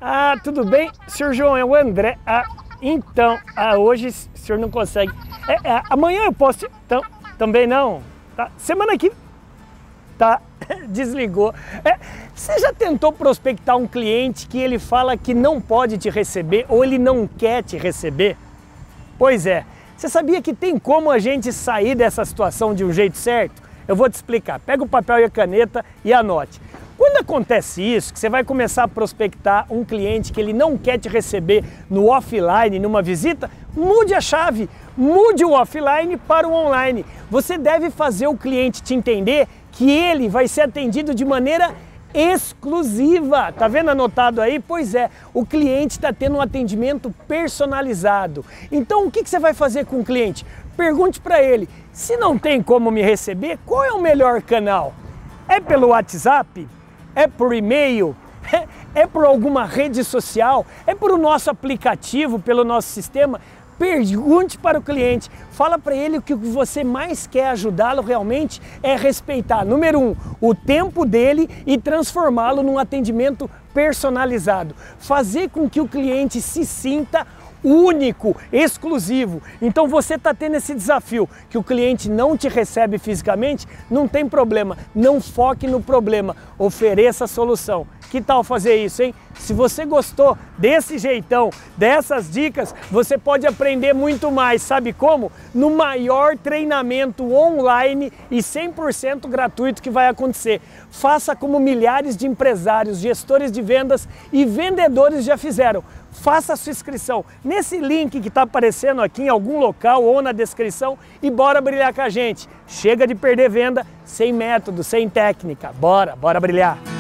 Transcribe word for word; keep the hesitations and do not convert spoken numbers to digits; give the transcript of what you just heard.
Ah, tudo bem? Senhor João, é o André. Ah, então, ah, hoje o senhor não consegue. É, é, amanhã eu posso... Então, também não? Tá. Semana que... Tá, desligou. É, você já tentou prospectar um cliente que ele fala que não pode te receber ou ele não quer te receber? Pois é, você sabia que tem como a gente sair dessa situação de um jeito certo? Eu vou te explicar. Pega o papel e a caneta e anote. Quando acontece isso, que você vai começar a prospectar um cliente que ele não quer te receber no offline, numa visita, mude a chave, mude o offline para o online. Você deve fazer o cliente te entender que ele vai ser atendido de maneira exclusiva. Tá vendo anotado aí? Pois é, o cliente está tendo um atendimento personalizado. Então o que, que você vai fazer com o cliente? Pergunte para ele, se não tem como me receber, qual é o melhor canal? É pelo WhatsApp? É por e-mail? É, é por alguma rede social? É por o nosso aplicativo, pelo nosso sistema? Pergunte para o cliente, fala para ele que o que você mais quer ajudá-lo realmente é respeitar, número um, o tempo dele e transformá-lo num atendimento personalizado. Fazer com que o cliente se sinta único, exclusivo. Então você está tendo esse desafio, que o cliente não te recebe fisicamente, não tem problema, não foque no problema, ofereça a solução. Que tal fazer isso, hein? Se você gostou desse jeitão, dessas dicas, você pode aprender muito mais. Sabe como? No maior treinamento online e cem por cento gratuito que vai acontecer. Faça como milhares de empresários, gestores de vendas e vendedores já fizeram. Faça a sua inscrição nesse link que está aparecendo aqui em algum local ou na descrição e bora brilhar com a gente. Chega de perder venda sem método, sem técnica. Bora, bora brilhar!